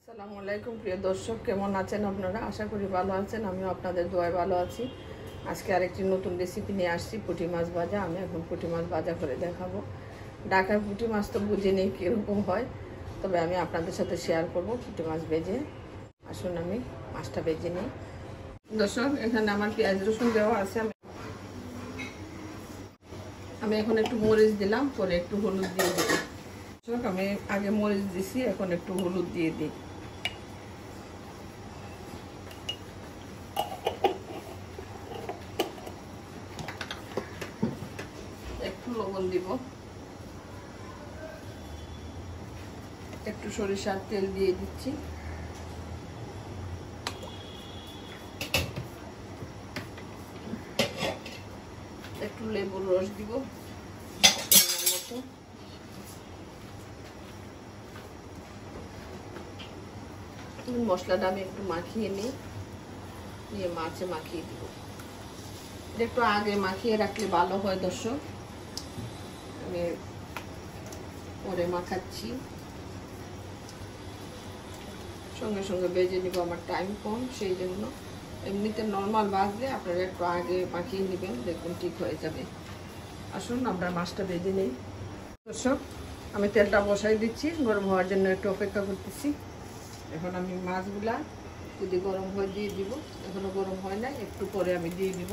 আসসালামু আলাইকুম প্রিয় দর্শক, কেমন আছেন আপনারা? আশা করি ভালো আছেন। আমিও আপনাদের দোয়ায় ভালো আছি। আজকে আরেকটি নতুন রেসিপি নিয়ে আসছি, পুঁটি মাছ ভাজা। আমি এখন পুঁটি মাছ ভাজা করে দেখাবো। ঢাকার পুঁটি মাছ তো বুঝে নেই কীরকম হয়, তবে আমি আপনাদের সাথে শেয়ার করব পুঁটি মাছ ভেজে। আসুন আমি মাছটা ভেজে নিই। দর্শক, এখানে আমার পেঁয়াজ রসুন দেওয়া আছে। আমি এখন একটু মরিচ দিলাম, পরে একটু হলুদ দিয়ে দিই। দর্শক, আমি আগে মরিচ দিছি, এখন একটু হলুদ দিয়ে দিই। একটু লবণ দিব, একটু সরিষার তেল দিয়ে দিচ্ছি, একটু লেবুর রস দিব মতো। মশলাটা আমি একটু মাখিয়ে নিই, নিয়ে মাছে মাখিয়ে দিব। এটা একটু আগে মাখিয়ে রাখলে ভালো হয় দর্শক। আমি পরে মাখাচ্ছি, সঙ্গে সঙ্গে ভেজে নিব, আমার টাইম কম সেই জন্য। এমনিতে নর্মাল ভাজলে আপনারা একটু আগে মাখিয়ে নেবেন, দেখুন ঠিক হয়ে যাবে। আসুন আমরা মাছটা ভেজে নিই। দর্শক, আমি তেলটা বসাই দিচ্ছি, গরম হওয়ার জন্য একটু অপেক্ষা করতেছি। এখন আমি মাছগুলা যদি গরম হয়ে দিয়ে দিব, এখনো গরম হয় না, একটু পরে আমি দিয়ে দিব।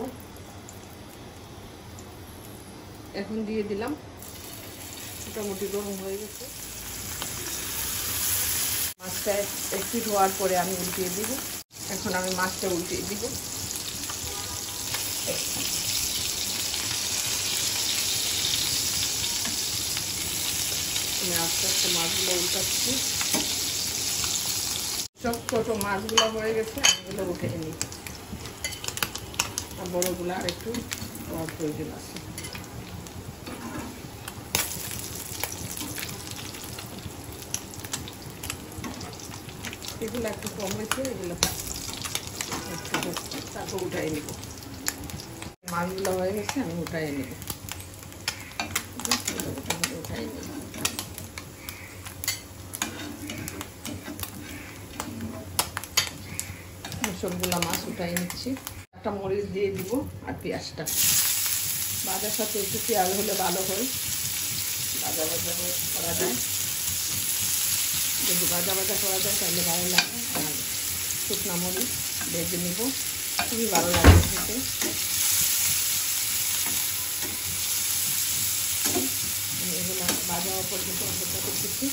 এখন দিয়ে দিলাম, মোটামুটি গরম হয়ে গেছে। মাছটা একটু ধোয়ার পরে আমি উল্টিয়ে দিব। এখন আমি মাছটা উল্টিয়ে দিব। আমি আস্তে আস্তে মাছগুলো উল্টাচ্ছি। সব ছোট মাছগুলো হয়ে গেছে, এগুলো উঠে নিই। আর বড়গুলো আর একটু হওয়ার প্রয়োজন আছে। এগুলো একটু কম হয়েছে, এগুলো তারপর উঠাই নিব। মাছগুলো হয়ে গেছে, আমি উঠাই নিব। উঠাই নিব। সবগুলো মাছ উঠাই নিচ্ছি। একটা মরিচ দিয়ে দিব আর পেঁয়াজটা। ভাজার সাথে একটু পেঁয়াজ হলে ভালো হয়, ভাজা ভাজা করা যায়। যদি ভাজা ভাজা করা যায় তাহলে ভালো লাগে। আর শুকনা মরিচ ভেজে নিব, খুবই ভালো লাগে খেতে। এগুলো ভাজা হওয়া পর্যন্ত অপেক্ষা করতেছি।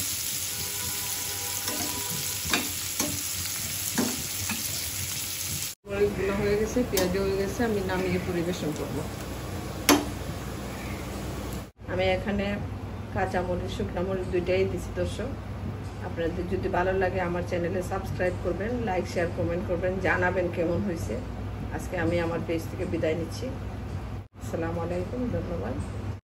মরিচগুলো হয়ে গেছে, পেঁয়াজ হয়ে গেছে, আমি নামিয়ে পরিবেশন করব। আমি এখানে কাঁচা মরিচ, শুকনা মরিচ দুইটাই দিচ্ছি। দর্শক, আপনাদের যদি ভালো লাগে আমার চ্যানেলে সাবস্ক্রাইব করবেন, লাইক শেয়ার কমেন্ট করবেন, জানাবেন কেমন হয়েছে। আজকে আমি আমার পেজ থেকে বিদায় নিচ্ছি। আসসালামু আলাইকুম, ধন্যবাদ।